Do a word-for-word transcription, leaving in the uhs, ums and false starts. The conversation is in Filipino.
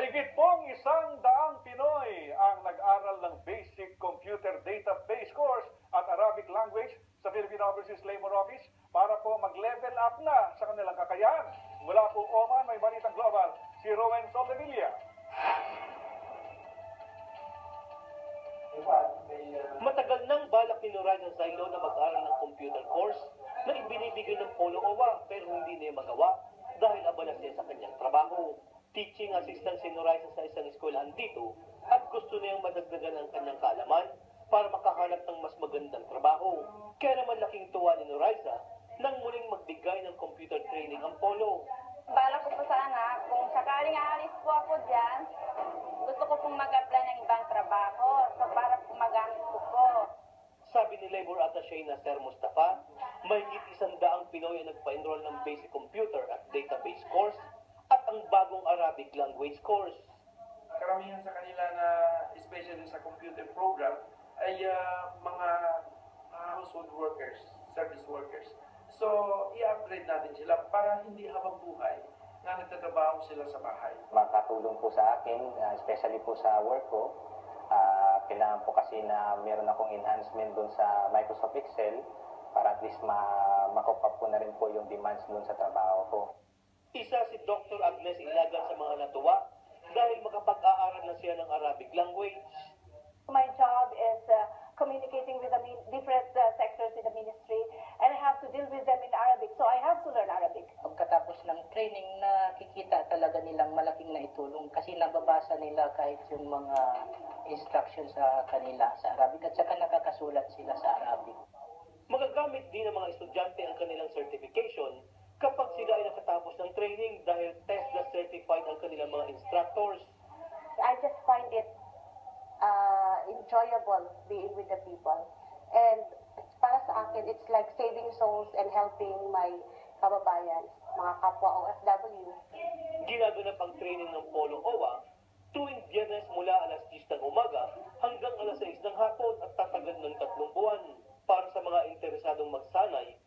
Mahigit pong isang daang Pinoy ang nag-aral ng Basic Computer Database Course at Arabic Language sa Philippine Overseas Labor Office para po mag-level up na sa kanilang kakayahan. Mula po Oman, may Balitang Global, si Rowan Soldevilla. Matagal nang balak ni Noraisa Zailo na mag-aral ng computer course na ibinibigay ng Polo Owa pero hindi niya magawa dahil abala siya sa kanyang trabaho. Teaching assistant si Noraisa sa isang eskwelahan dito at gusto niyang madagdagan ang kanyang kaalaman para makahanap ng mas magandang trabaho. Kaya naman laking tuwa ni Noraisa nang muling magbigay ng computer training ang Polo. Bala ko po sana, kung sakaling aalis po ako dyan, gusto ko pong mag-apply ng ibang trabaho. So para po magamit ko po. Sabi ni Labor Attaché na Sir Mustafa, mahigit isang daang Pinoy ang nagpa-enroll ng basic computer at database course at ang bagong Arabic language course. Karamihan sa kanila na, especially sa computer program, ay uh, mga uh, household workers, service workers. So, i-upgrade natin sila para hindi habang buhay na nagtatrabaho sila sa bahay. Makatulong po sa akin, uh, especially po sa work ko. Uh, kailangan po kasi na meron akong enhancement doon sa Microsoft Excel para at least ma-cope up po na rin po yung demands doon sa trabaho ko. Isa si Doctor Agnes Ilagan sa mga natuwa dahil makapag-aaral na siya ng Arabic language. My job is uh, communicating with the different uh, sectors in the ministry and I have to deal with them in Arabic. So I have to learn Arabic. Pagkatapos ng training, nakikita talaga nilang malaking naitulong kasi nababasa nila kahit yung mga instructions sa kanila sa Arabic at saka nakakasulat sila sa Arabic. Magagamit din ng mga estudyante ang kanilang certification kapag sila ay nakatapos ng training dahil TESDA certified ang kanilang mga instructors. I just find it uh, enjoyable being with the people. And para sa akin, it's like saving souls and helping my kababayan, mga kapwa O F W. Ginaganap ang training ng Polo Owa tuwing Biyernes mula alas diyes ng umaga hanggang alas sais ng hapon at tatagal ng tatlong buwan. Para sa mga interesadong magsanay,